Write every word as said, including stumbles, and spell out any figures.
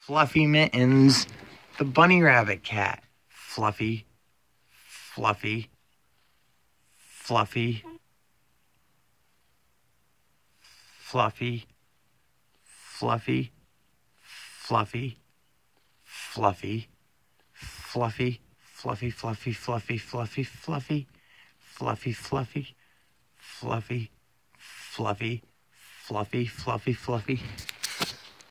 Fluffy Mittens, the bunny rabbit cat. Fluffy, fluffy, fluffy, fluffy, fluffy, fluffy, fluffy, fluffy, fluffy, fluffy, fluffy, fluffy, fluffy, fluffy, fluffy, fluffy, fluffy, fluffy, fluffy, fluffy.